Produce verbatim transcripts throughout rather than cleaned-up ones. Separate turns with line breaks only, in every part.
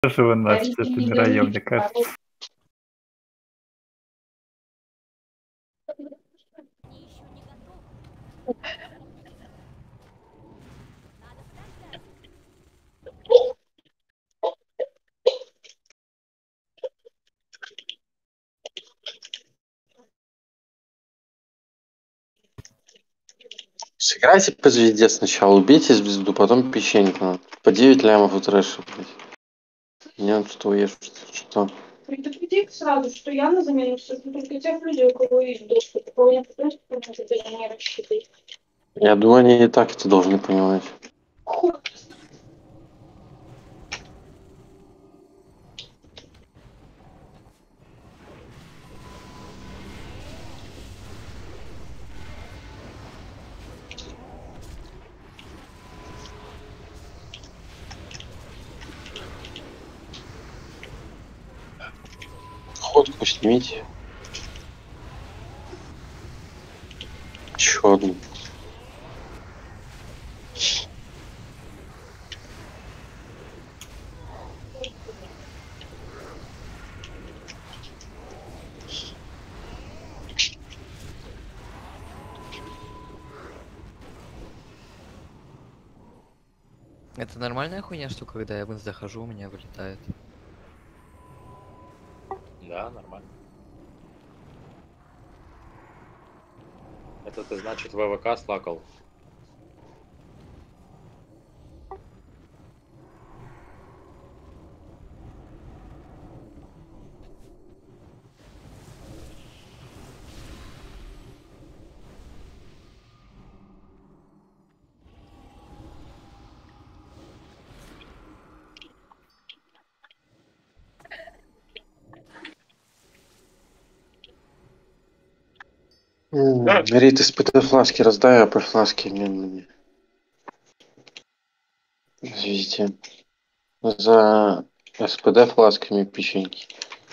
Тоже вы нас все собираем, мне кажется.
Сыграйте по звезде сначала, убейте звезду, потом песчаника. По девять лямов у трэша, блядь. Не, что я что?
Предупреди сразу, что я на замену сажу только тех людей, у кого есть доступ. У кого нет доступа, на это не рассчитывай.
Я думаю, они и так это должны понимать. Ходку снимите. Чё одну?
Это нормальная хуйня, что когда я в инс захожу, у меня вылетает?
Да, нормально. Это ты, значит, ВВК слакал.
Рит из ПТ фласки раздай, а по фласке мне мне. Извините. За СПД фласками печеньки.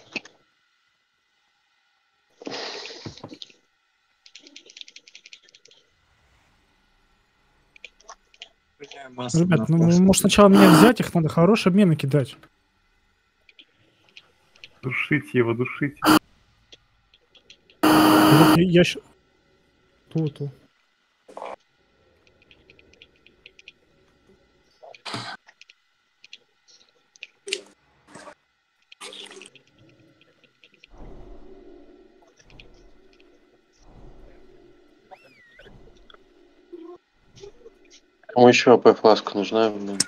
Ребят, ну может сначала меня взять, их надо хорошие обмены кидать.
Душите его, душите.
Вот я, я щ- Ту, ту.
Кому еще АП фласка нужна? Блин?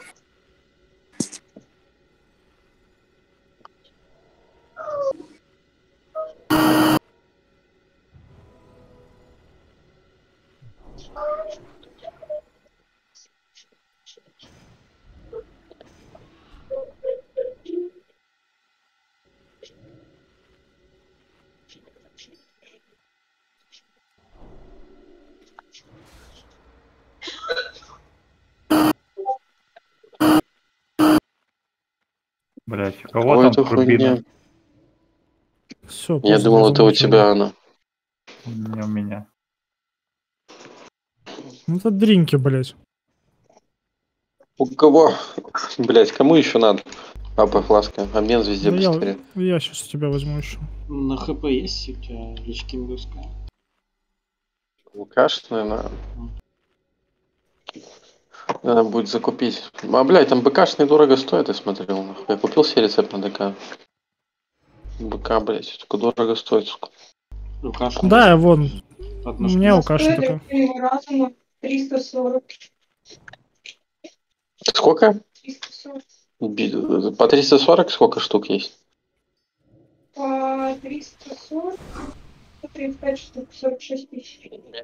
Блять, у кого
Кого
там
это
турбина?
хуйня?
Все,
Я думал, это у тебя она.
Не у меня.
Ну это дринки, блять.
У кого? Блять, кому еще надо? АП фласка. Обмен везде
Да я,
быстрее.
я сейчас у тебя возьму еще.
На хп есть у тебя лички мгуска?
Лукашная, надо. Надо будет закупить. А, блядь, там БКшный дорого стоит, я смотрел. Нахуй. Я купил себе рецепт на ДК. БК, блядь, только дорого стоит, сука.
Лукашный.
Да, вон. У
Однушка.
меня у Каши такая.
Разума триста сорок.
Сколько?
триста сорок.
Би- По триста сорок сколько штук есть?
По триста сорок. По тридцать пять штук. сорок шесть тысяч.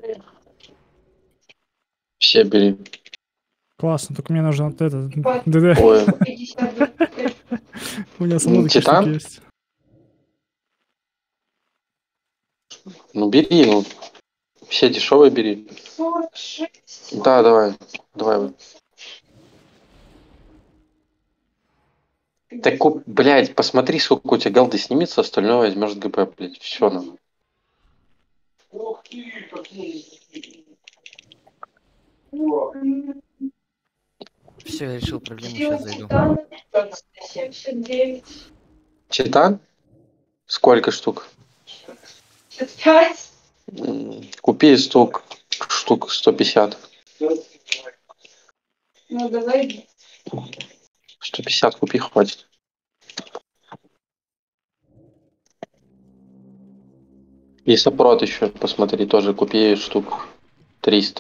Все бери.
Классно, только мне нужно вот это.
По
ДД.
Ой,
пятьдесят.
У меня само такие
Титан?
штуки есть.
ну бери, ну. Все дешевые бери.
сорок шесть.
Да, давай. Давай. Так, куп- блядь, посмотри, сколько у тебя голды снимется, остальное возьмешь с ГП, блядь. Все, ну.
Ух ты, какие.
Все, я решил проблему, сейчас зайду.
Титан семьдесят девять.
Титан? Сколько штук?
семьдесят пять.
М, Купи штук, штук сто пятьдесят.
Ну, давай.
сто пятьдесят купи, хватит. И сопрот еще, посмотри, тоже купи штук триста.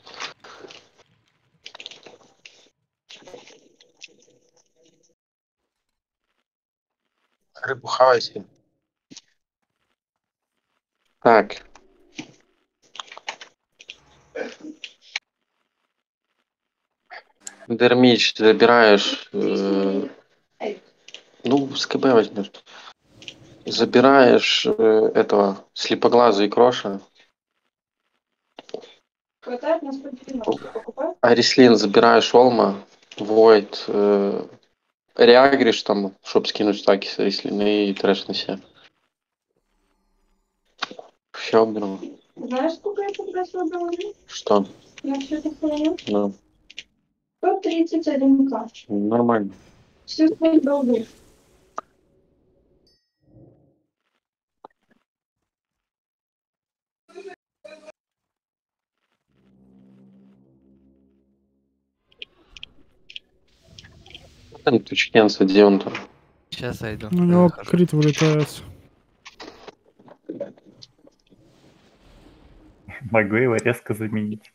Рыбу хавайте. Так. Дермич забираешь. э, ну, с КБ возьмешь. Забираешь э, этого слепоглаза и кроша.
Хватает на сколько минут? Покупать?
Арислин забираешь Олма. Войд. Э, реагришь там, чтоб скинуть стаки с Арислина и трэш на себя. Все уберу.
Знаешь, сколько я тогда собрала?
Что?
На все это храню?
Ну,
сто тридцать один к.
нормально.
Все свои долги.
Там тучкенца, где он там?
Сейчас зайду.
У него
захожу.
крит вылетает.
Могу его резко заменить.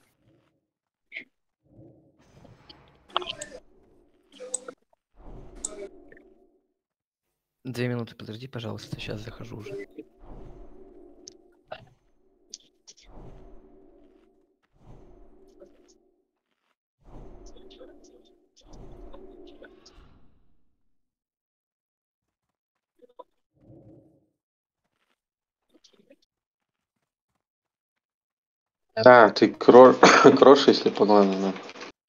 Две минуты подожди, пожалуйста, сейчас захожу уже.
Да, ты кро... крош, если поглавно. На.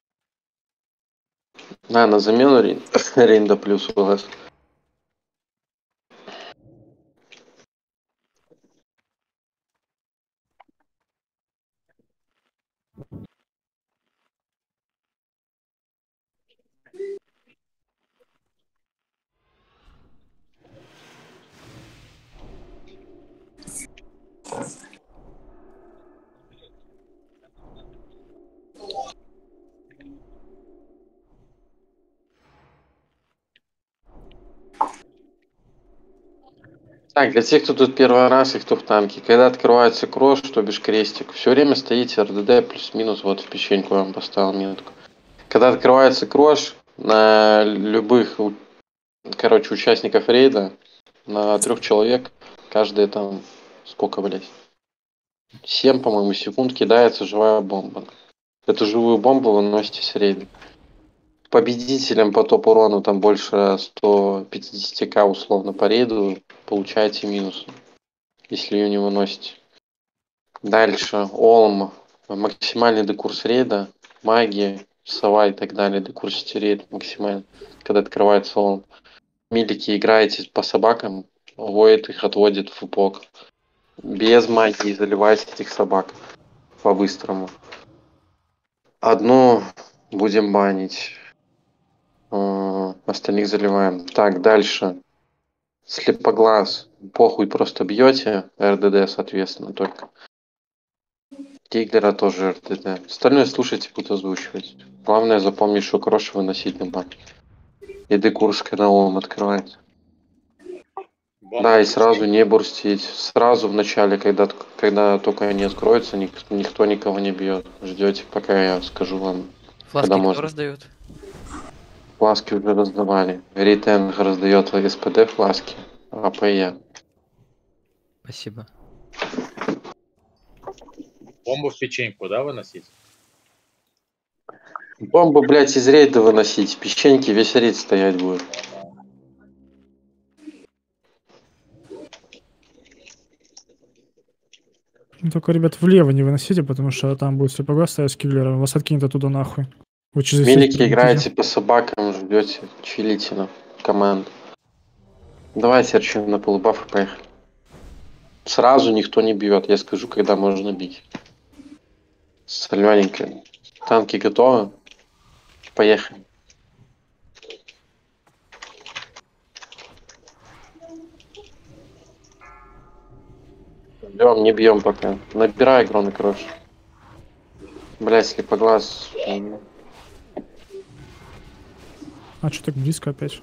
на, на замену Рин... Ринда плюс у вас. Так, для тех, кто тут первый раз и кто в танке, когда открывается крош, то бишь крестик, все время стоите РДД плюс-минус, вот в печеньку я вам поставил метку. Когда открывается крош, на любых, у- короче, участников рейда, на трех человек, каждый там, сколько, блядь, семь, по-моему, секунд кидается живая бомба. Эту живую бомбу вы носите с рейда. Победителям по топ-урону там больше сто пятьдесят к условно по рейду, получаете минус, если ее не выносите. Дальше, Олм, максимальный декурс рейда, магия, сова и так далее, декурсите рейд максимально, когда открывается Олм. Милики играете по собакам, Воид их отводит в упок. Без магии заливайте этих собак по-быстрому. Одну будем банить. Э, Остальных заливаем. Так, дальше. Слепоглаз. Похуй, просто бьете. РДД, соответственно, только. Тиглера тоже РДД. Остальное слушайте, буду озвучивать. Главное запомнить, что крош выносить на бан. И декурская на ом открывается.
Бомбу
Да, и
включи.
сразу не бурстить. Сразу в начале, когда, когда только они откроются, ник- никто никого не бьет. Ждете, пока я скажу вам.
Фласки
Когда
кто
можно.
раздает?
Фласки уже раздавали. Рейтинг раздает СПД фласки, а ПЕ.
Спасибо.
Бомбу в печеньку, да, выносить?
Бомбу, блядь, из рейда выносить. Печеньки весь рейд стоять будет.
Ну, только, ребят, влево не выносите, потому что там будет слепоглаз стоять с киллером. Вас откинет оттуда нахуй. Вы через эффект
Милики
прилетите.
играете по собакам, ждете, чилите на команду. Давайте, Арчин, на полубафы поехали. Сразу никто не бьет. Я скажу, когда можно бить. Солененько. Танки готовы? Поехали. Бьем, не бьем пока. Набирай игру на крош. Блять, слепоглаз.
А что так близко опять?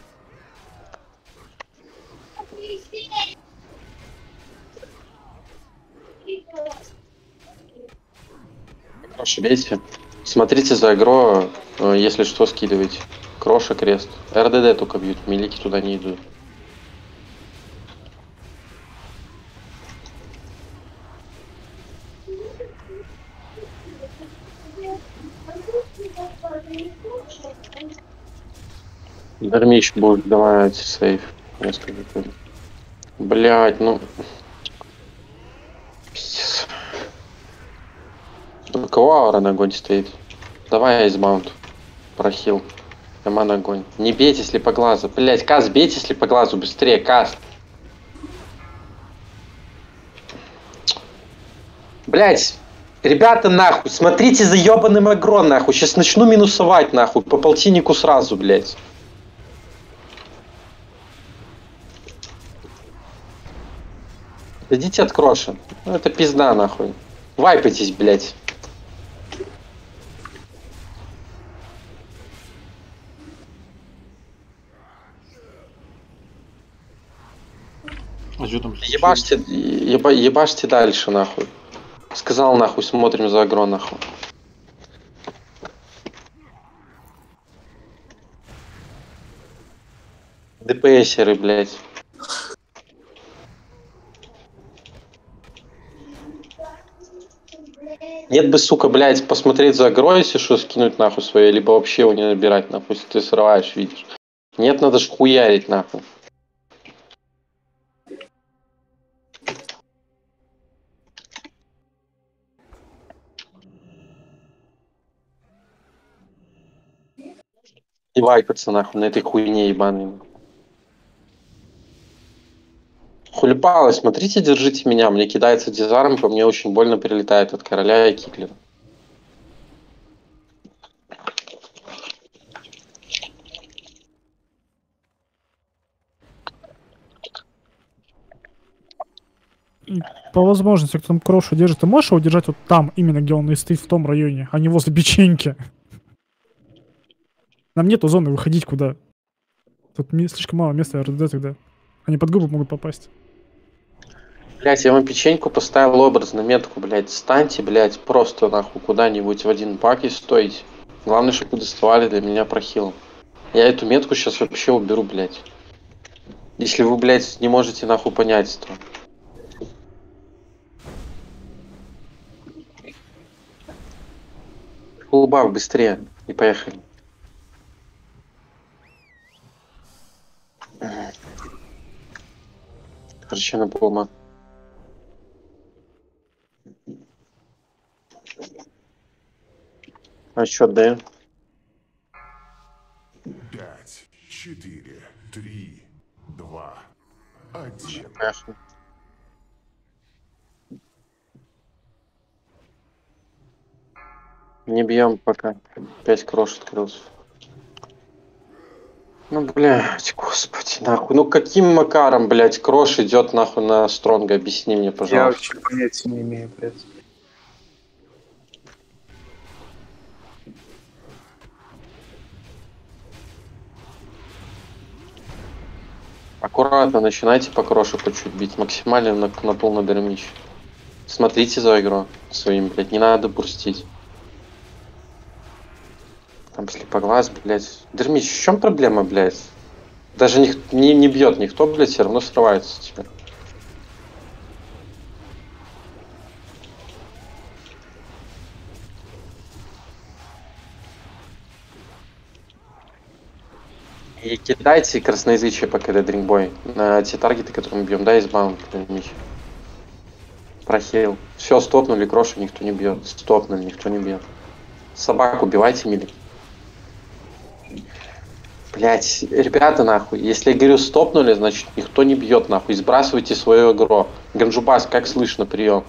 Крош, бейте. Смотрите за игру, э, если что, скидывайте. Кроша, крест. РДД только бьют, милики туда не идут. Дармич будет давать сейф. Несколько. Блять, ну. Пиздец. У кого аура на огонь стоит? Давай айсбаунд. Прохил. Эма на огонь. Не бейте слепоглаза. Блять, Каз, бейте слепоглазу быстрее, Каз. Блять. Ребята, нахуй, смотрите за ебаным агро, нахуй. Сейчас начну минусовать, нахуй. По полтиннику сразу, блять. Идите от кроша. Ну это пизда, нахуй. Вайпайтесь, блять.
А что там?
Ебашьте, еба, ебашьте дальше, нахуй. Сказал, нахуй, смотрим за агро, нахуй. ДПСеры, блять. Нет бы, сука, блядь, посмотреть за агро, если что, скинуть нахуй свое, либо вообще его не набирать, нахуй, если ты срываешь, видишь. Нет, надо ж хуярить, нахуй. И вайпаться, нахуй, на этой хуйне ебаной. Хулипало, смотрите, держите меня, мне кидается дизарм, по мне очень больно прилетает от короля и киклера.
И по возможности, кто там крошу держит, ты можешь его держать вот там, именно где он и стоит, в том районе, а не возле печеньки? Нам нету зоны выходить куда. Тут ми- слишком мало места РД тогда. Они под губы могут попасть.
Блять, я вам печеньку поставил образно метку, блять. Станьте, блять, просто нахуй куда-нибудь в один пак и стойте. Главное, чтобы вы доставали для меня прохил. Я эту метку сейчас вообще уберу, блять. Если вы, блять, не можете нахуй понять, то. Фулбав быстрее. И поехали. Короче, на полма. А счет даем?
Пять, четыре, три, два, один.
Поехали. Не бьем пока. Пять крош открылся. Ну, блядь, господи, нахуй. Ну, каким макаром, блядь, крош идет нахуй на стронга? Объясни мне,
Я
пожалуйста.
вообще понятия не имею, блядь.
Аккуратно начинайте по крошу по чуть бить. Максимально на, на полный дермич. Смотрите за игру своим, блядь. Не надо бурстить. Там слепоглаз, блядь. Дермич, в чем проблема, блядь? Даже не, не, не бьет никто, блядь, все равно срывается теперь. И кидайте красноязычие пока до дринкбой. На те таргеты, которые мы бьем, да, избаунт, Дермич. Прохейл. Все, стопнули, крошу никто не бьет. Стопнули, никто не бьет. Собаку убивайте, мили. Блять, ребята, нахуй, если я говорю стопнули, значит никто не бьет, нахуй. Сбрасывайте свое агро. Ганджубас, как слышно, прием.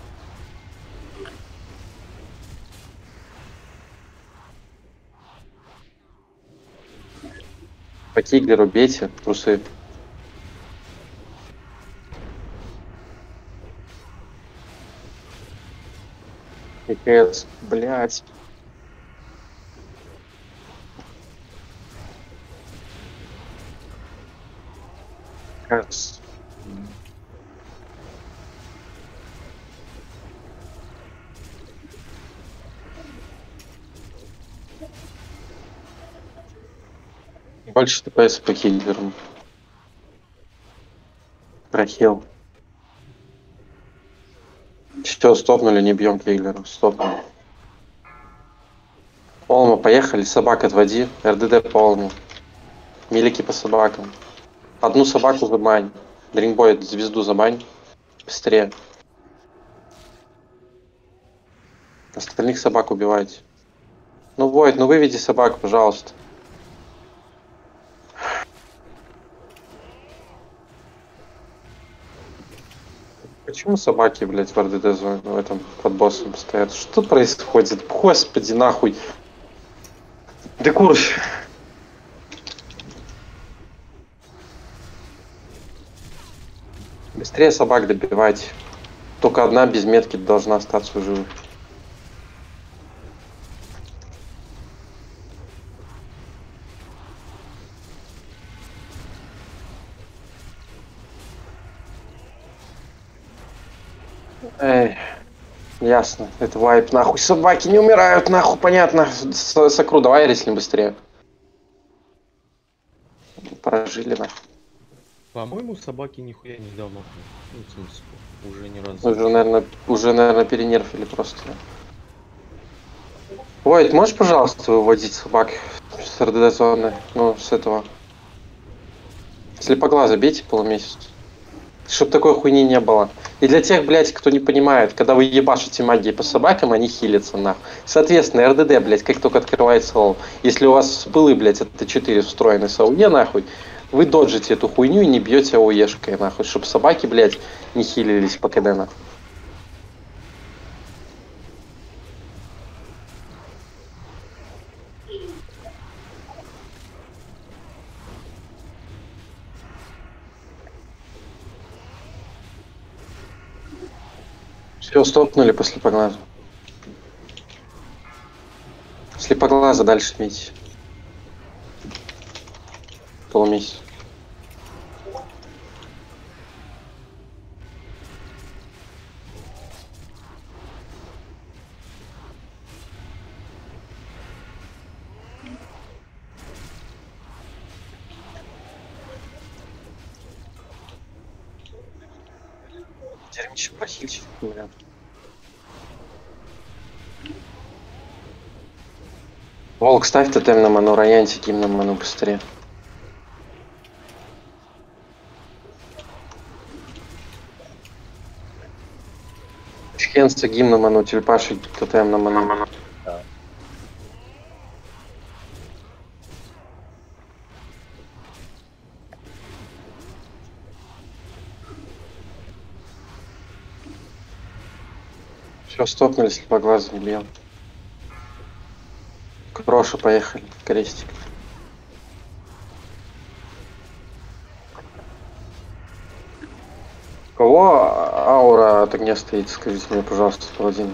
По Киглеру бейте, трусы. Пипец, блядь. Кажется. Больше ТПС по хиллерам. Прохил. Что, стопнули, не бьем киллеров. Стопнули. Олма, поехали. Собак отводи. РДД по Олму. Милики по собакам. Одну собаку забань. Дринбой, звезду забань. Быстрее. Остальных собак убивайте. Ну, Войд, ну выведи собак, пожалуйста. Почему собаки, блядь, в РДД зоне, в этом под боссом стоят? Что происходит? Господи, нахуй. Декурс. Быстрее собак добивайте. Только одна без метки должна остаться живой. Эй, ясно. Это вайп, нахуй. Собаки не умирают, нахуй, понятно. С Сокру, давай реслим быстрее. Прожили, нахуй.
По-моему, собаки нихуя не давно. Ну, в смысле, уже ни разу.
Уже, наверное, уже, наверное, перенерфили просто. Войд, можешь, пожалуйста, выводить собак с РДД зоны? Ну, с этого. Слепоглаза бейте полумесяц. Чтоб такой хуйни не было. И для тех, блядь, кто не понимает, когда вы ебашите магией по собакам, они хилятся, нахуй. Соответственно, РДД, блядь, как только открывается лол, если у вас пылы, блядь, это четыре встроены с АУЕ, нахуй, вы доджите эту хуйню и не бьете АУЕшкой, нахуй, чтобы собаки, блядь, не хилились по КД, нахуй. Все, стопнули по слепоглазу. Слепоглаза дальше метить. Полумесяц. Термичек прохильчик, блядь. Волк, ставь тотем на ману, рояньте гимн на ману быстрее. Чхенца гимн на ману, тюльпаши тотем на ману.
Да.
Все, стопнули, слепоглаза не бьем. Кроша, поехали, крестик. У кого аура от огня стоит, скажите мне, пожалуйста, паладин.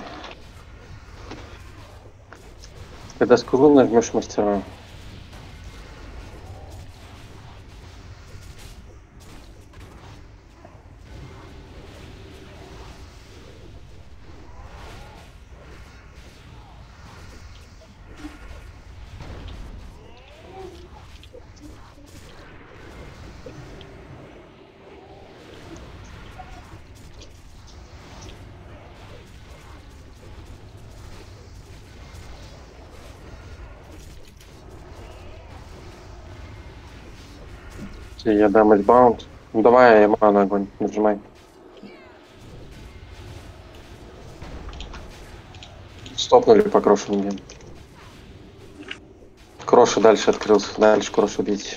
Когда скулу нажмешь мастера. Я дам эльбаунд. Ну давай, я ману огонь, нажимай. Стопнули по крошу не бьем. Кроша дальше открылся, дальше крошу бить.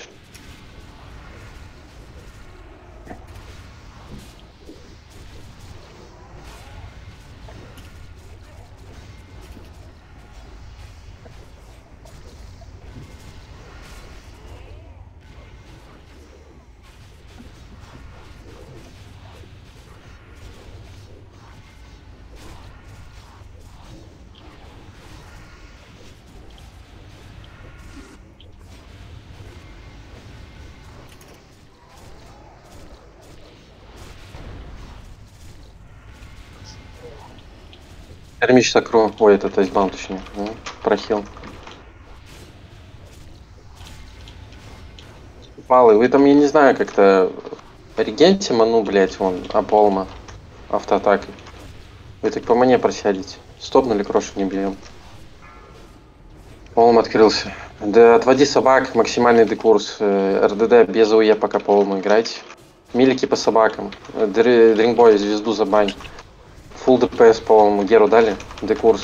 Эрмич Сакру. Ой, это тайсбаун, точнее. Ну, прохил. Малый, вы там, я не знаю, как-то регенте ману, блять, вон, Аполма автоатакой. Вы так по мне просядете. Стопнули, крошу не бьем. Полм открылся. Да отводи собак, максимальный декурс. э, РДД без УЕ пока полм играйте. Милики по собакам. Др- Дринкбой, звезду забань. Фулл ДПС полм. Геру дали. Декурс.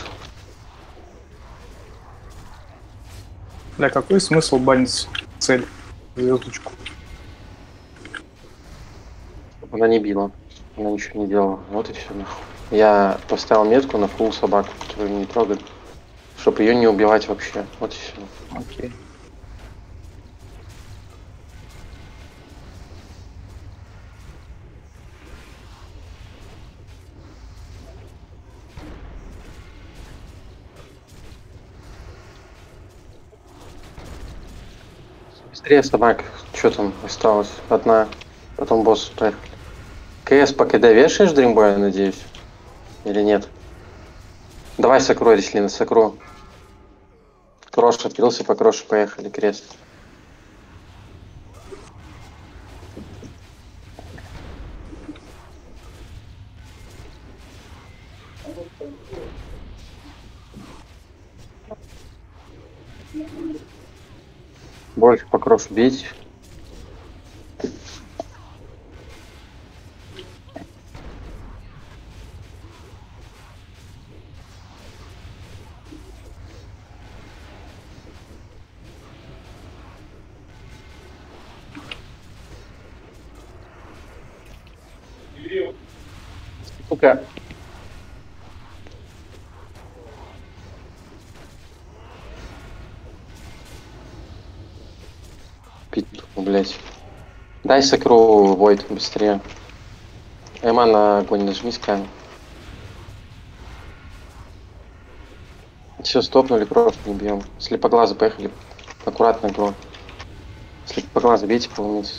Бля, какой смысл банить цель? Звездочку.
Она не била. Она ничего не делала. Вот и все. Я поставил метку на фулл собаку, которую не трогали. Чтобы ее не убивать вообще. Вот и все.
Окей.
Быстрее собак. Что там осталось? Одна. Потом босс поехали. КС по КД вешаешь Дримбоя, я надеюсь? Или нет? Давай Сакру, Реслина, Сакру. Крош открылся, по Крошу поехали, крест. Больше по Крошу бить. Сука. Пить, блять. Дай Сакру Войд быстрее. Эма на огонь нажми скан. Все, стопнули, кровь не бьем. Слепоглазы поехали. Аккуратно, гро. Слепоглазы бейте полумесяц.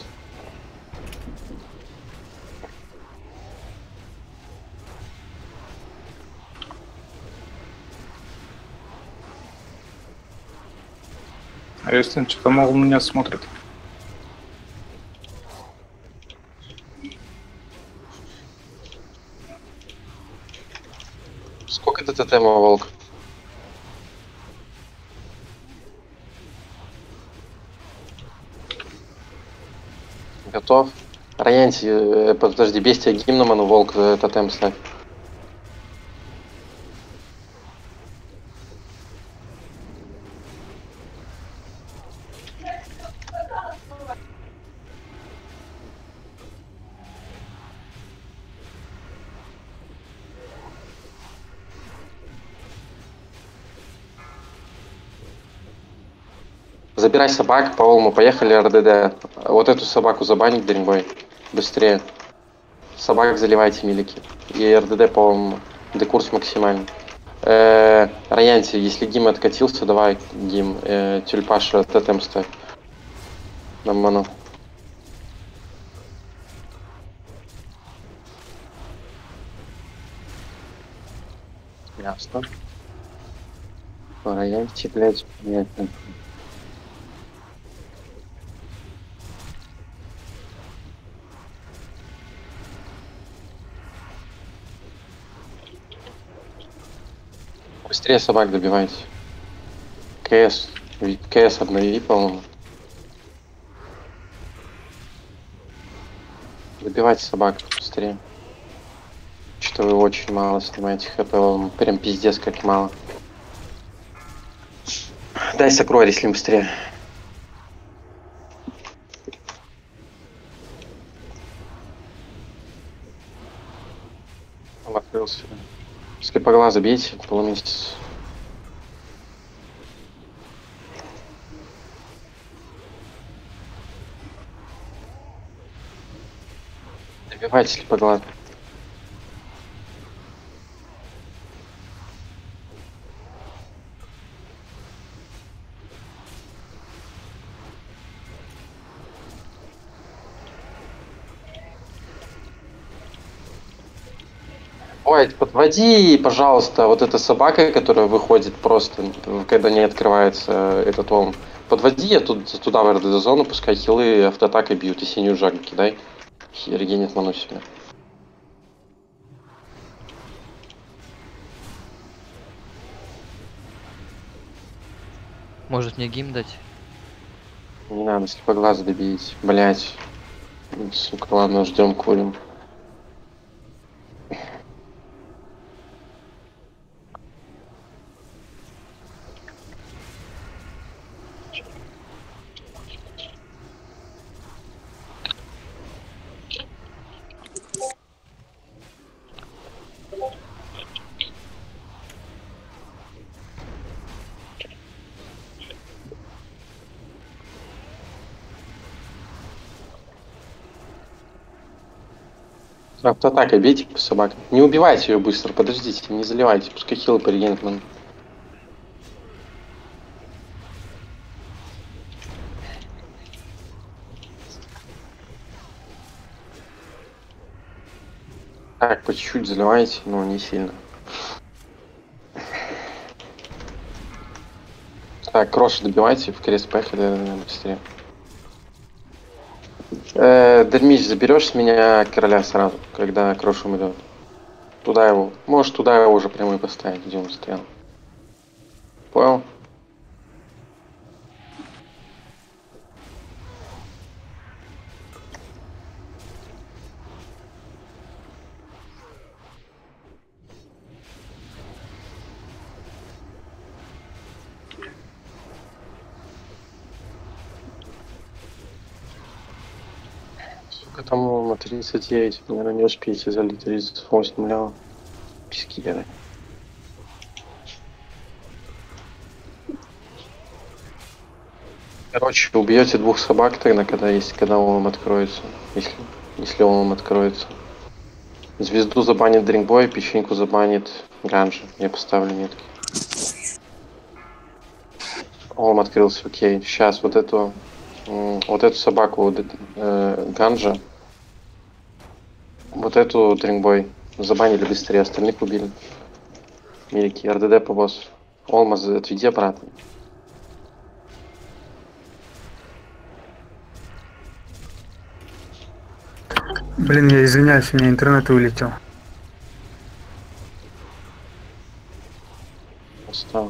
А если что-то мол меня смотрит.
Сколько это тотема, волк? Готов. Раянти, э, подожди, бестия гимном, ну волк, э, тотем ставь. Забирай собак, по-моему, поехали РДД. Вот эту собаку забанить, Дринбой. Быстрее. Собак заливайте, милики. И РДД, по-моему, декурс максимальный. Э, Раянти, если Гим откатился, давай, Гим, э, тюльпаша, тотем ставь. На ману. Ясно. Раянти, блядь, понятно. Быстрее собак добивайте. КС. КС обнови, по-моему. Добивайте собак быстрее. Что вы очень мало снимаете хп, вам прям пиздец как мало. Дай сокрой, если быстрее. Он открылся. Слепоглаза бейте, полумесяц. Добивайте слепоглаза. Ой, подводи, пожалуйста, вот эта собака, которая выходит просто, когда не открывается этот волн. Подводи я тут, туда в РД-зону, пускай хилы автоатакой бьют, и синюю жагу кидай. Регенит ману себе.
Может мне гим дать?
Не надо, слепоглаз добить, блять. Сука, ладно, ждем, курим. Автоатакой бейте по собакам. Не убивайте ее быстро, подождите, не заливайте, пускай хилы порегенит ману. Так, по чуть-чуть заливайте, но не сильно. Так, кроши добивайте, в крест поехали наверное, быстрее. Э, Дермич, заберешь с меня короля сразу, когда крошем идет. Туда его. Можешь туда его уже прямо и поставить, где он стоял. Понял? Сука, там на тридцать девять, наверное, не успеете залить тридцать восемь лява. Пискеры. Короче, убьете двух собак тогда, когда есть, когда он вам откроется. Если, если он вам откроется. Звезду забанит Дринкбой, печеньку забанит Ганжа. Я поставлю метки. Он открылся, окей. Сейчас вот эту вот эту собаку вот, э, Ганжа. Вот эту Дринкбой. Забанили быстрее, остальных убили. Милики, РДД по боссу. Олмаз, отведи обратно.
Блин, я извиняюсь, у меня интернет улетел.
Остал.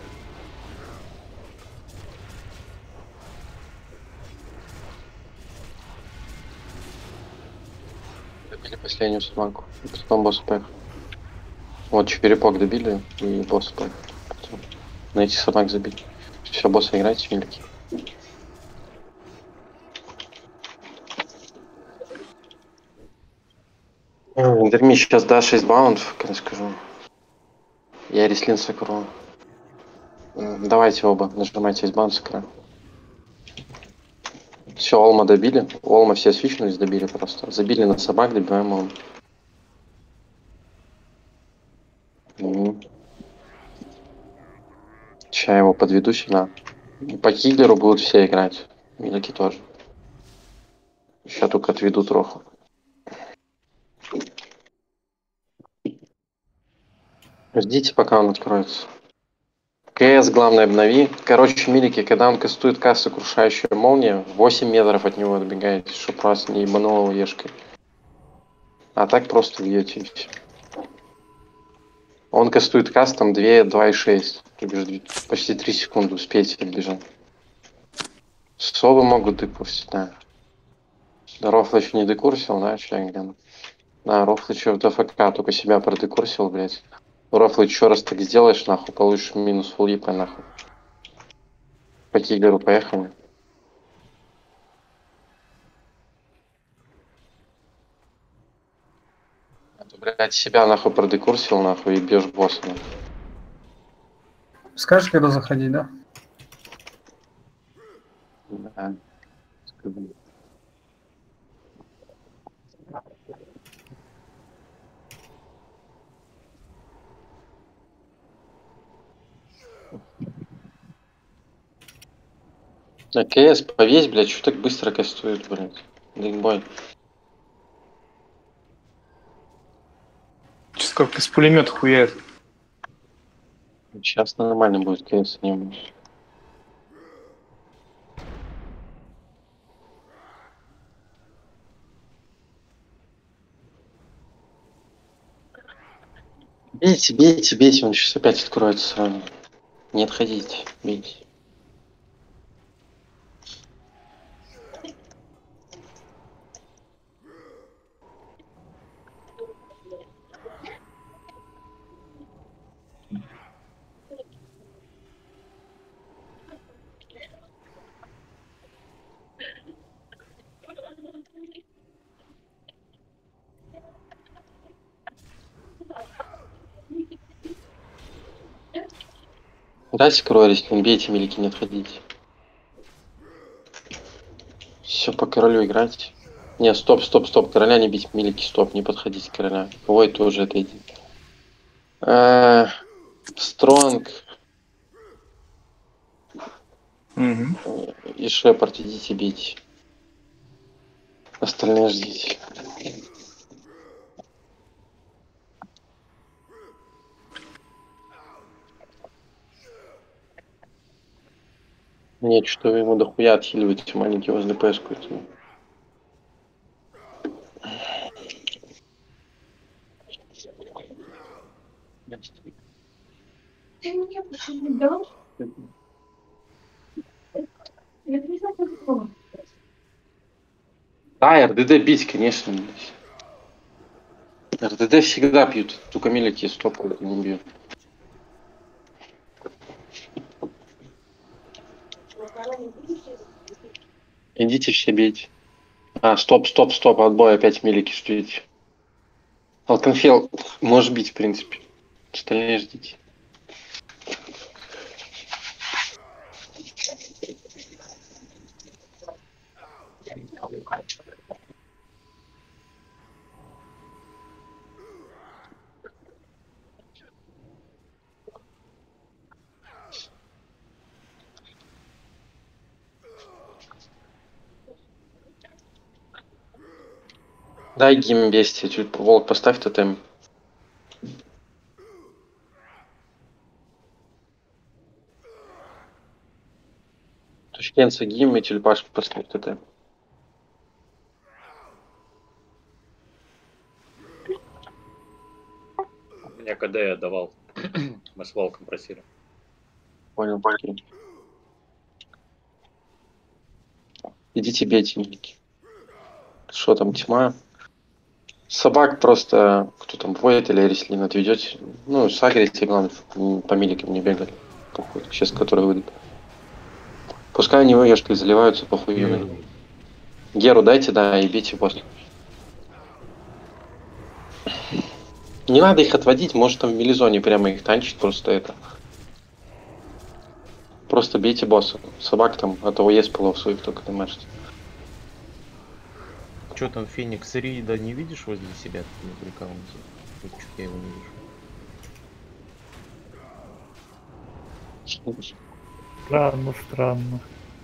Добили последнюю собаку. И потом босс пэх. Вот черепок добили и босс пэх. На этих собак забить. Все, босса играйте, милики. Дерми сейчас да шесть баундов, когда скажу. Я реслин сокру. Давайте оба, нажимайте из баунд сокра. Все, Олма добили. Олма все свичнулись, добили просто. Забили на собак, добиваем Олма. Угу. Сейчас его подведу сюда. По киллеру будут все играть. Милики тоже. Сейчас только отведу троху. Ждите, пока он откроется. КС, главное, обнови. Короче, милики, когда он кастует кассу крушающая молния, восемь метров от него отбегаете, чтобы просто не ебануло ешкой. А так просто бьете и все. Он кастует каст там два, два и шесть. То бишь почти три секунды успейте отбежать. Совы могут декурсить, да. Да, Рофл еще не декурсил, да, человек гляну. Да, Рофл еще в ДФК только себя продекурсил, блядь. Рофл, еще раз так сделаешь, нахуй, получишь минус фулл ИП, нахуй. По киллеру поехали. А то, блядь, себя нахуй продекурсил, нахуй, и бьешь босса, нахуй.
Скажешь, когда заходить, да?
Да. Скажу. А КС повесь, блядь, что так быстро кастует, блядь. Дринкбой.
как из пулемета хуяет.
Сейчас нормально будет, КС не будет. Бейте, бейте, бейте, он сейчас опять откроется сразу. Не отходите, бейте. Дайте крой, если не бейте, мелики, не отходите. Все, по королю играть. Не, стоп, стоп, стоп, короля не бить, мелики, стоп, не подходите к короля. Ой, тоже отойди. А, Стронг
Угу.
и Шепард, идите бить. Остальные ждите. Нет, что вы ему дохуя отхиливаете, маленький возле ПС-ку.
Ты мне почему не дал? Я не знаю, как это.
Да, РДД бить, конечно. РДД всегда пьют, только мелики стоп не бьют. Идите все бейте. А, стоп, стоп, стоп, отбой, опять мелики ждите. Алконфел может бить, в принципе. Остальные ждите. Дай гимн бестия, чуть волк поставь тотем. Тушкенца гимн и тюльпаш поставь тотем.
У меня КД я давал. Мы с волком просили.
Понял, понял. Идите бейте, мелики. Что там, тьма? Собак просто, кто там воет или реслин отведете. Ну, сагрите, главное, по миликам не бегали. Похуй, сейчас которые выйдут. Пускай они выешкой заливаются по хуйне. Геру дайте, да, и бейте после. Не надо их отводить, может там в милизоне прямо их танчить, просто это. Просто бейте босса. Собак там, а то есть полов своих только дамажите.
Что там, Феникс Рида не видишь возле себя на аккаунте? Чё я его не вижу.
Странно, странно.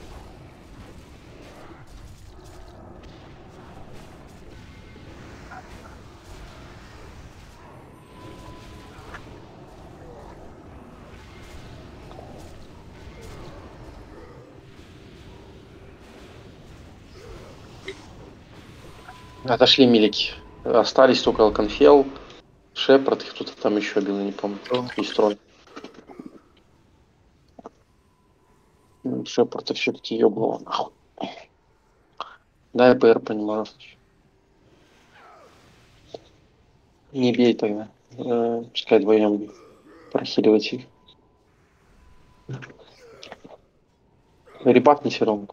Отошли милики. Остались только Алконфел, Шепард, и кто-то там еще бил, я не помню. И Строн. Шепард все-таки ебнуло нахуй. Да, я ПР понимаю. Не бей тогда. Э, пускай вдвоем прохиливать их. Ребахните ромку.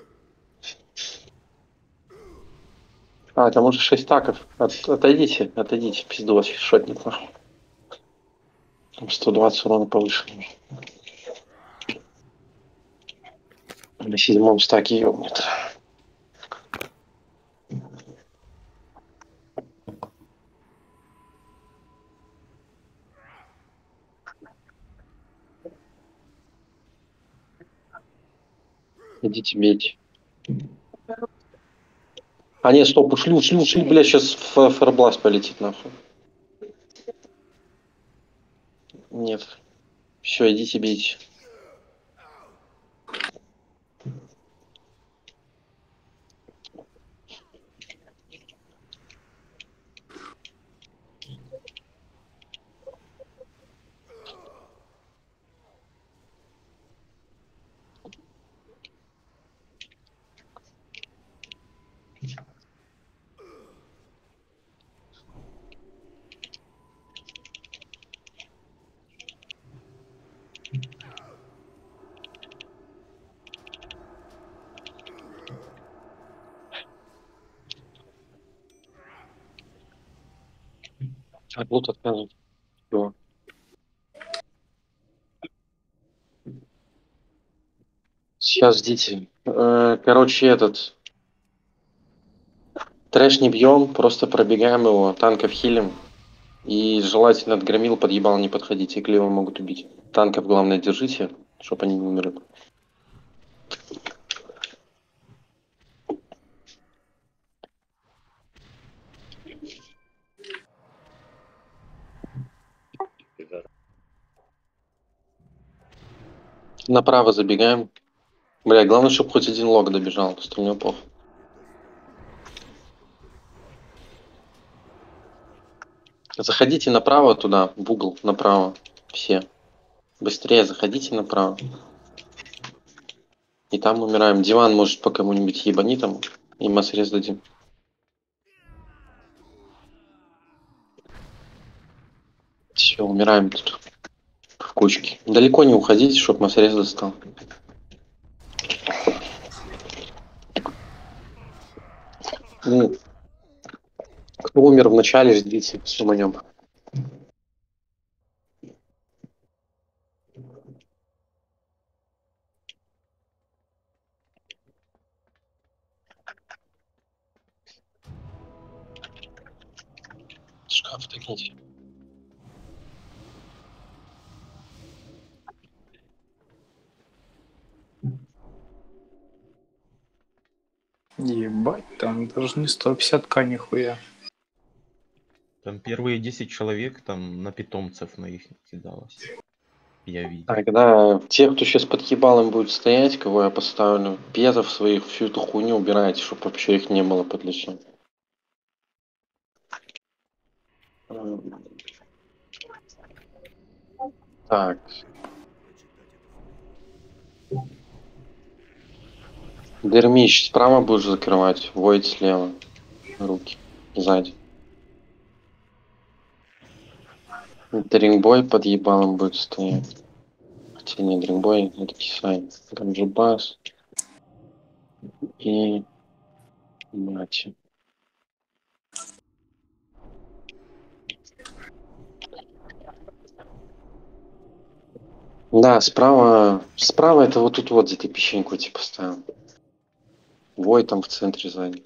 А, там уже шесть таков. От, отойдите, отойдите, пизду вас шотник нахуй. Там сто двадцать урона повышено. На седьмом стаке ёбнет. Идите бейте. А нет, стоп, ушли, ушли, ушли, блядь, сейчас фаербласт полетит нахуй. Нет. Все, идите бейте. Так, лут отказывает. Всё. Сейчас ждите. Э, Короче, этот трэш не бьем, просто пробегаем его, танков хилим. И желательно от громил подъебал не подходите, их его могут убить. Танков главное держите, чтобы они не умерли.
Пидор.
Направо забегаем. Бля, главное, чтобы хоть один лог добежал, остальное плохо. Заходите направо туда, в угол, направо. Все. Быстрее заходите направо. И там умираем. Диван может по кому-нибудь ебани там, и мы срез дадим. Все, умираем тут. В кучке. Далеко не уходите, чтобы массорез достал. Ну, кто умер в начале, ждите, суманем. Шкаф тыкните.
Ебать, там даже не сто пятьдесят тысяч нихуя.
Там первые десять человек там на питомцев на их кидалось. Я видел.
Тогда те, кто сейчас под ебалом будет стоять, кого я поставлю, пезов своих, всю эту хуйню убирайте, чтобы вообще их не было под лицом. Так. Дермич справа будешь закрывать, Войд слева. Руки. Сзади. Дринбой под ебалом будет стоять. Хотя не дринбой, это кисай. Ганджубас. И... Мать. Да, справа... Справа это вот тут вот, где ты песчинку типа поставил. Вой там в центре сзади.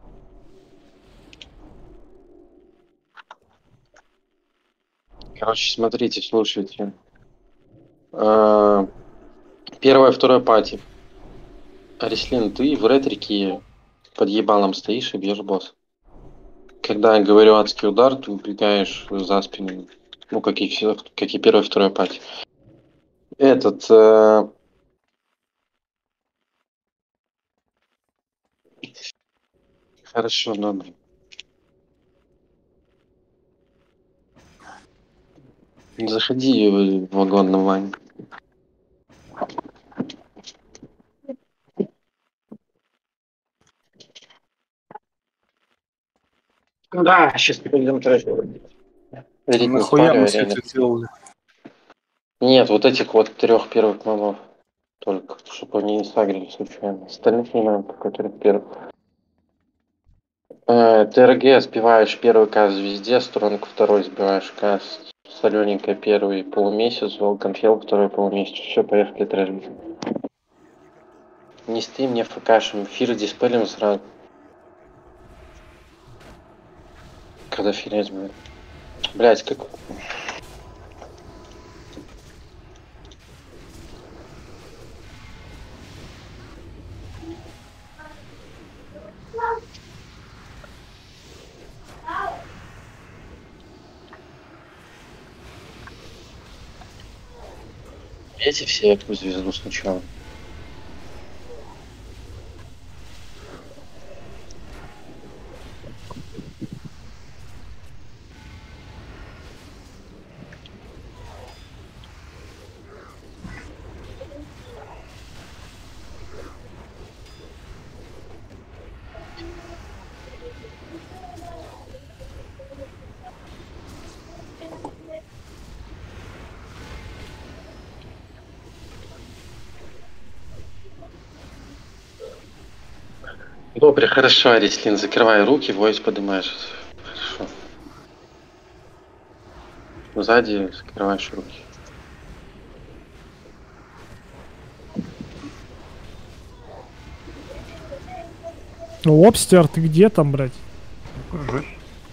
Короче, смотрите, слушайте. А, Первая, вторая пати. Арислин, ты в ретрике под ебалом стоишь и бьешь босс. Когда я говорю адский удар, ты убегаешь за спину. Ну, как и, все, как и первая, вторая пати. Этот... э, Хорошо, добре. Заходи в вагон на Вань. Да, сейчас пойдем трэш. Видеть не
Нахуя
спалю,
мы
а
все
реально.
это сделали?
Нет, вот этих вот трех первых мобов. Только, чтобы они не сагрили случайно. Остальных не надо, которые первых. Э, ТРГ сбиваешь первый каст везде, сторонку второй сбиваешь каст. Солененькая первый полумесяц, Волконфел второй полумесяц. Все, поехали трэш. Не стрим, не фкашем. Фир диспелим сразу. Когда фирец будет. Блять, как... Эти все эту звезду сначала. Добре, хорошо, Арислин, закрывай руки, войс поднимаешь. Хорошо. Сзади закрываешь руки.
Лобстер, ты где там, блядь?
Кружусь.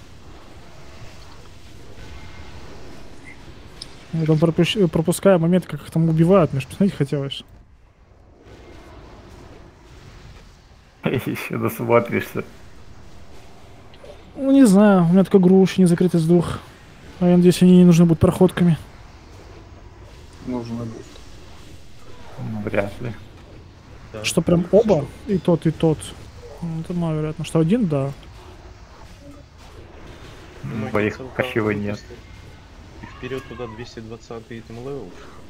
Я там пропущ- пропускаю момент, как их там убивают, мне ж посмотреть хотелось.
Еще досмотришься.
Ну, не знаю, у меня такой груш не закрыт из двух. А я надеюсь, они не нужны будут проходками.
Нужно будет.
Ну, вряд ли.
Да.
Что прям оба? И тот, и тот. Ну, это маловероятно. Что один, да.
Ну,
Двоих
целка
пока чего нет.
выпустил. И вперед туда двести двадцатый итем левел.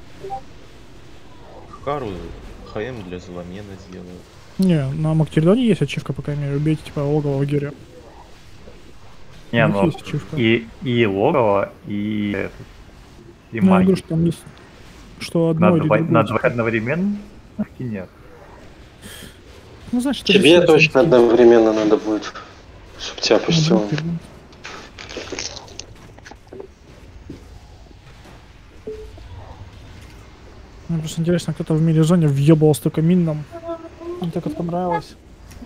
Кару ХМ для зломена сделаю.
Не, на Мактердоне есть ачивка, пока имею. Убейте, типа, логового гиря.
Не,
У них
ну
есть ачивка.
и, и логово, и этот, и
Ну, я
маги.
говорю, что там есть, что одно
На,
или
два,
другое.
на два одновременно нет.
Ну, значит, это
Тебе
все,
точно
что-
одновременно надо будет, чтобы тебя пустило.
Мактердон. Мне просто интересно, кто-то в мире зоне въебал столько мин нам. Мне так это понравилось.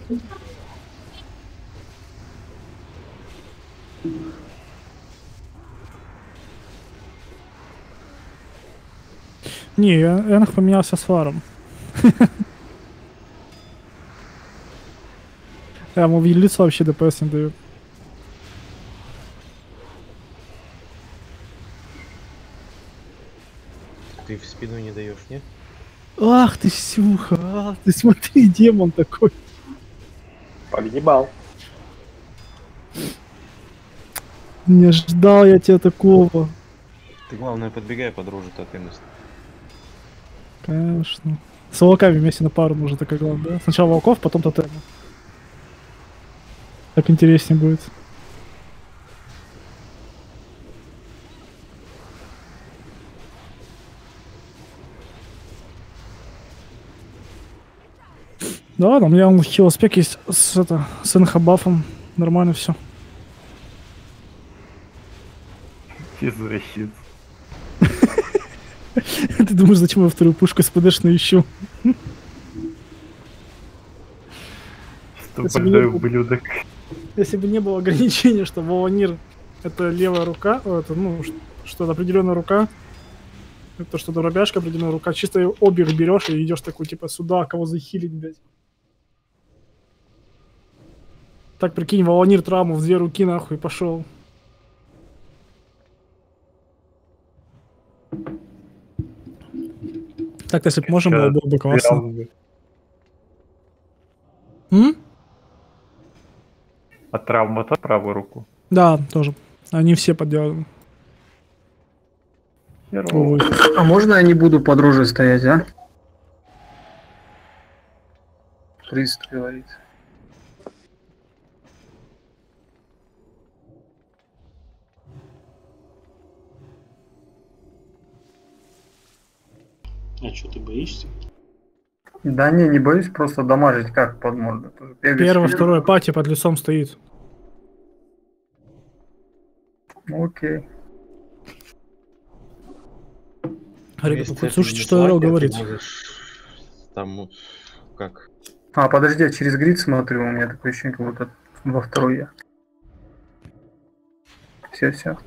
Не, я, я нах поменялся с фаром. Я ему в лицо вообще ДПС не даю.
Ты в спину не даешь, не?
Ах ты, Сюха, ах ты смотри, демон такой.
Подъебал.
Не ждал я тебя такого.
Ты главное подбегай под рожу тотемность.
Конечно. С волками вместе на пару нужно такая главное, да? Сначала волков, потом тотема. Так интереснее будет. Да ладно, у меня он хилоспек есть с, это, с инхабафом. Нормально все.
Извращенец.
Ты думаешь, зачем я вторую пушку с ПДшной ищу?
Что больной ублюдок.
Если бы не было ограничения, что Волонир это левая рука, о, это, ну, ш- что определенная рука, это что дробяшка, определенная рука, чисто обе их берешь и идешь такой, типа, сюда, кого захилить, блядь. Так, прикинь, Волонир травму в две руки, нахуй, пошел. Так-то, если бы можно было, было бы классно. М?
А травма то правую руку.
Да, тоже. Они все подделаны. Увы.
А можно я не буду под рожей стоять, а? Прист говорит.
А что, ты боишься?
Да не, не боюсь, просто дамажить как под морду. Бегать
Первое,
вперед.
второе, пати под лицом стоит.
Ну, окей.
Ребята,
Если
хоть
это
слушайте,
не
что Эрл
слайдер, ты
говорит.
можешь Там ну, как?
А, подожди, я через грид смотрю, у меня такое ощущение, как будто во второй я. Все, все.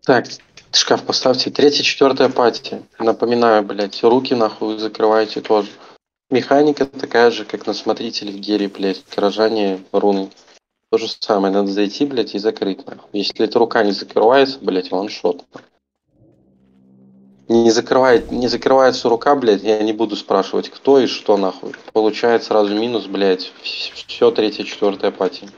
Так, шкаф поставьте. Третья, четвертая пати. Напоминаю, блядь, руки нахуй закрывайте тоже. Механика такая же, как на смотрителе в гере, блядь. Горожане руны. То же самое. Надо зайти, блядь, и закрыть, нахуй. Если эта рука не закрывается, блядь, ваншот. Не закрывает, не закрывается рука, блядь, я не буду спрашивать, кто и что, нахуй. Получает сразу минус, блядь. Все, третья, четвертая пати.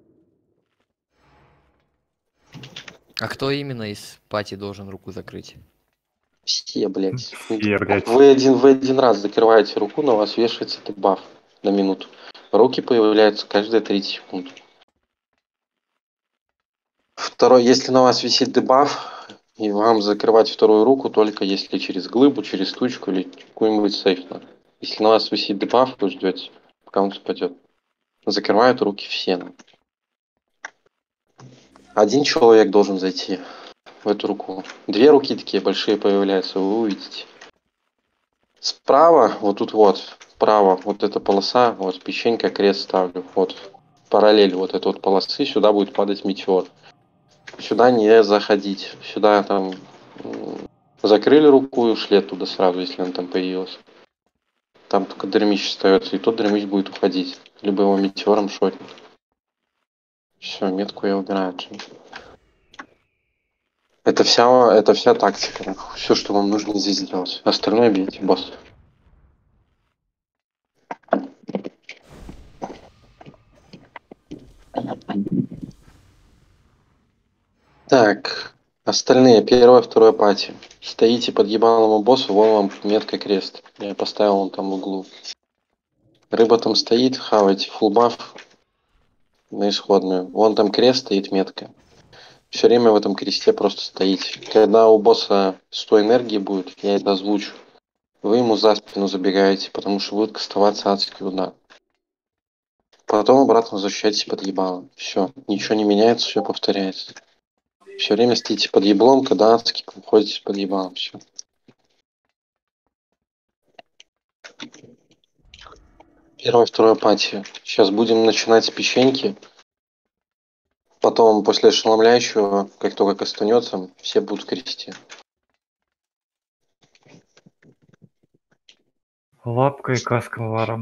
А кто именно из пати должен руку закрыть?
Все, блядь.
Все, блядь.
Вы один, вы один раз закрываете руку, на вас вешается дебаф на минуту. Руки появляются каждые тридцать секунд. Второй, если на вас висит дебаф, и вам закрывать вторую руку только если через глыбу, через тучку или какую-нибудь сейф надо. Если на вас висит дебаф, вы ждете, пока он спадет. Закрывают руки все. Один человек должен зайти в эту руку. Две руки такие большие появляются, вы увидите. Справа, вот тут вот, справа, вот эта полоса, вот печенька, крест ставлю. Вот параллель вот этой вот полосы, сюда будет падать метеор. Сюда не заходить. Сюда там закрыли руку и ушли оттуда сразу, если он там появился. Там только дремищ остается, и тот дремищ будет уходить. Либо его метеором шотнет. Все, метку я убираю. Это вся, это вся тактика. Все, что вам нужно здесь сделать. Остальное бейте, босс. Так, остальные, первая, вторая пати. Стоите под ебалому боссу, вон вам метка крест. Я поставил он там в углу. Рыба там стоит, хавайте фулл баф на исходную. Вон там крест стоит, метка. Все время в этом кресте просто стоите. Когда у босса сто энергии будет, я это озвучу. Вы ему за спину забегаете, потому что будет кастоваться адский удар. Потом обратно возвращайтесь под ебалом. Все, ничего не меняется, все повторяется. Все время стоите под еблом, когда адски уходите под ебалом. Все. Первая, вторая пати. Сейчас будем начинать с печеньки. Потом, после ошеломляющего, как только кастанется, все будут в кресте.
Лапкой касковаром.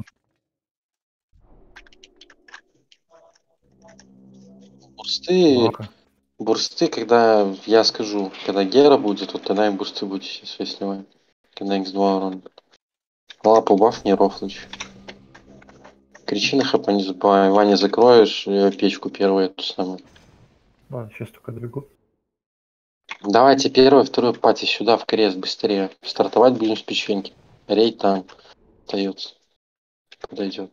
Бурсты,
Лапка.
бурсты, когда я скажу, когда Гера будет, вот тогда и бурсты будете все снимать. Когда икс два урон. Лапу баф не рофлыч. Кричи на хп не забывай. Ваня, закроешь э, печку первую эту самую.
Ладно, сейчас только двигу.
Давайте первую, вторую пати сюда, в крест, быстрее. Стартовать будем с печеньки. Рейд там остается. Подойдет.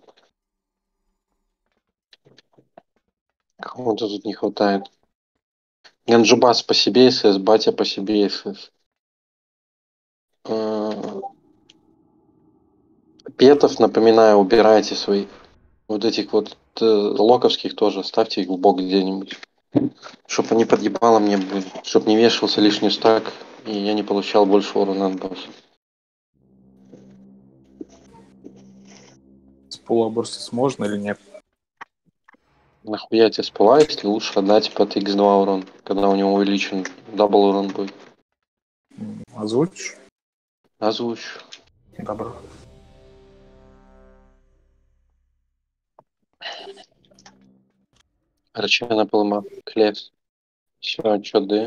Кому-то тут не хватает. Ганджубас по себе СС, батя по себе СС. Петов, напоминаю, убирайте свои. Вот этих вот э, локовских тоже ставьте их в бок где-нибудь. Чтоб они под ебалом не были. Чтоб не вешался лишний стак. И я не получал больше урона от босса.
С полуоборства можно или нет?
Нахуя тебе спала, если лучше отдать под икс два урон, когда у него увеличен дабл урон будет.
Озвучишь?
Озвучу.
Добро.
Рачана полыма. Клец. Все, чё ды?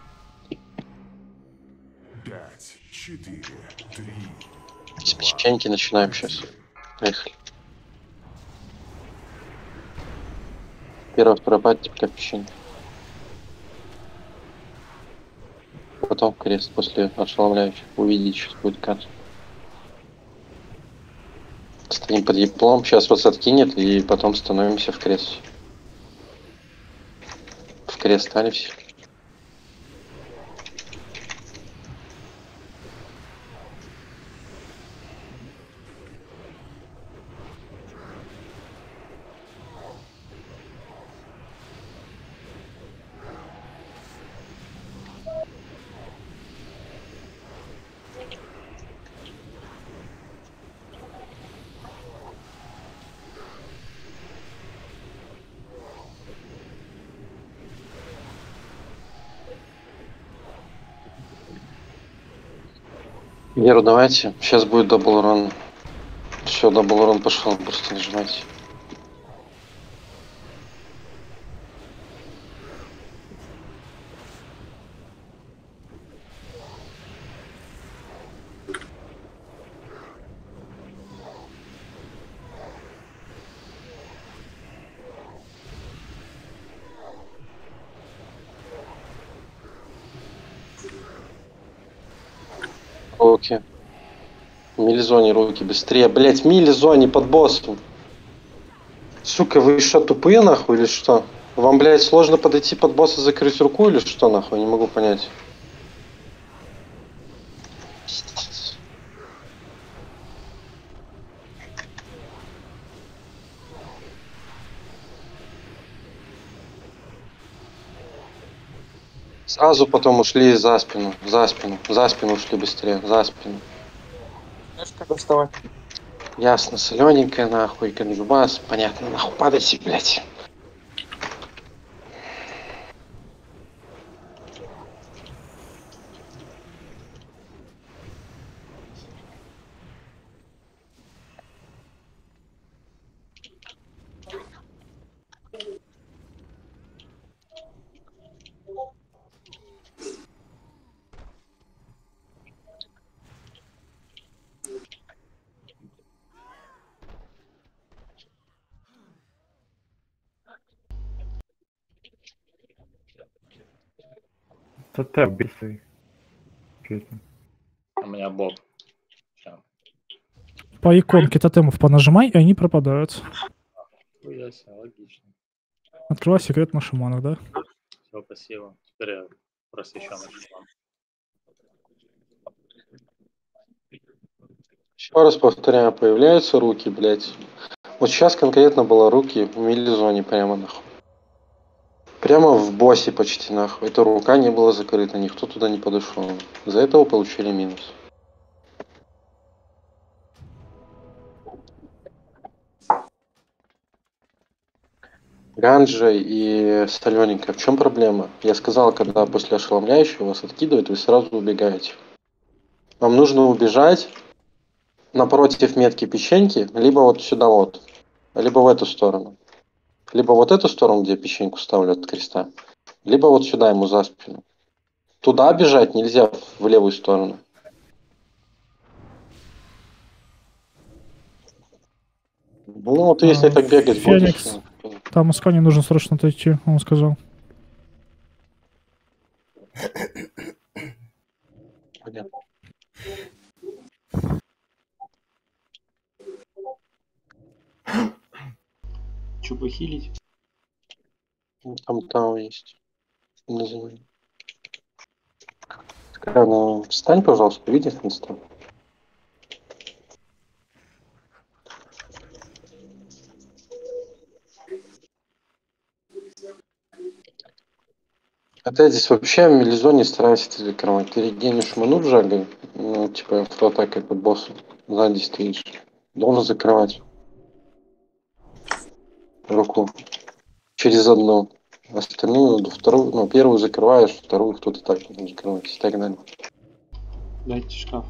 Пять, четыре, три,
С печеньки начинаем сейчас. Поехали. Первая, вторая пати, пока печеньки. Потом крест после ошеломляющих. Увидеть, сейчас будет кат. Стоим под еблом, сейчас вас откинет, и потом становимся в крест. В крест стали все. Веру, давайте. Сейчас будет дабл ран. Все, дабл ран пошел, просто нажимайте. Руки. В милизоне руки, быстрее. Блять, в милизоне под боссом. Сука, вы что, тупые нахуй или что? Вам, блядь, сложно подойти под босса, закрыть руку или что нахуй? Не могу понять. Сразу потом ушли за спину, за спину, за спину ушли быстрее, за спину.
Как вставать?
Ясно, солененькая нахуй, конжубас, понятно, нахуй, падайте, блядь.
ТТ убийцы. Честно.
У меня боб. Всё.
По иконке тотемов понажимай, и они пропадают.
Хуя себе, логично.
Открывай секрет на шаманах, да?
Все, спасибо. Теперь я просвещенный шаман.
Еще раз повторяю, появляются руки, блядь. Вот сейчас конкретно было руки в милизоне прямо нахуй. Прямо в боссе почти нахуй. Эта рука не была закрыта, никто туда не подошел. За это вы получили минус. Ганджа и солененькая. В чем проблема? Я сказал, когда после ошеломляющего вас откидывает, вы сразу убегаете. Вам нужно убежать напротив метки печеньки, либо вот сюда вот, либо в эту сторону. Либо вот эту сторону, где печеньку ставлю от креста, либо вот сюда ему за спину. Туда бежать нельзя, в левую сторону. Ну вот если
А,
так бегать
Феникс.
будешь...
Там Искане нужно срочно отойти, он сказал.
Понятно.
Че, похилить?
Там Тао есть. Называй. Ну, встань, пожалуйста, видишь инсту. А ты здесь вообще в милизоне старайся ты закрывать. Ты регенишь ману в жаге, ну, типа автоатакой под боссом. Сзади стоишь. Должен закрывать руку. Через одну. Остальную, вторую, ну, первую закрываешь, вторую кто-то так не закрывать. И так далее.
Дайте шкаф.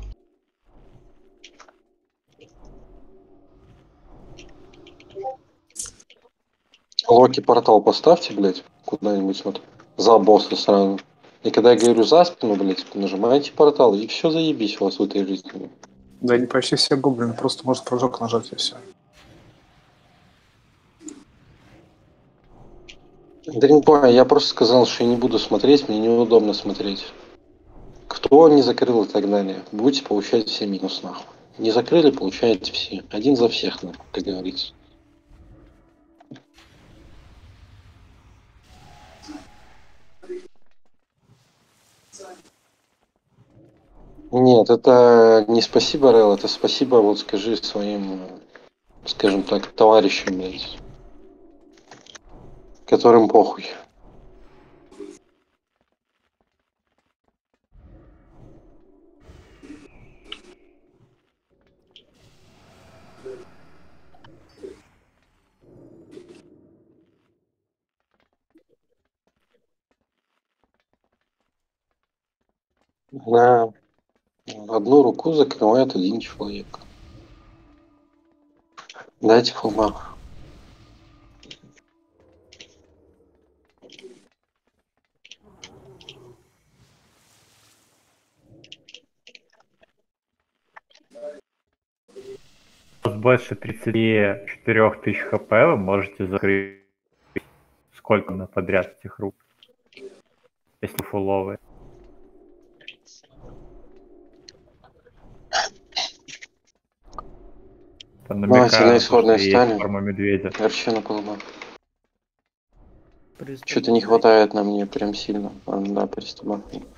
Локи портал поставьте, блядь, куда-нибудь вот за босса сразу. И когда я говорю за спину, блядь, нажимаете портал, и все заебись у вас в этой жизни.
Да не почти все гоблины, просто может прыжок нажать и все.
Да не понял, я просто сказал, что я не буду смотреть, мне неудобно смотреть. Кто не закрыл и так далее, будете получать все минус нахуй. Не закрыли, получаете все. Один за всех, нахуй, как говорится. Нет, это не спасибо, Рэл, это спасибо, вот скажи своим, скажем так, товарищам, блядь, которым похуй. Да, Одну руку закрывает один человек. Дайте фулбах.
С больше тридцати четырёх тысяч хп вы можете закрыть сколько на подряд этих рук, если фуловые. Там
Давайте на
намекаю,
исходной
что есть
стали.
форма медведя.
Арчена полба. Что-то не хватает на мне прям сильно. А, да, приступа.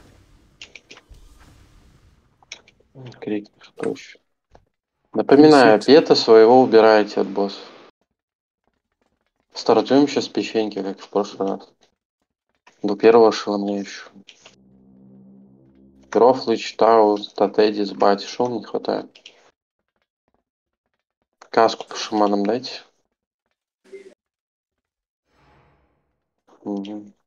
Крик проще. Напоминаю, пета своего убираете от босса. Стартуем сейчас с печеньки, как в прошлый раз. До первого шеломня еще. Крофлыч, Тау, Татедис, Бати. Шел не хватает. Каску по шаманам дайте. Угу.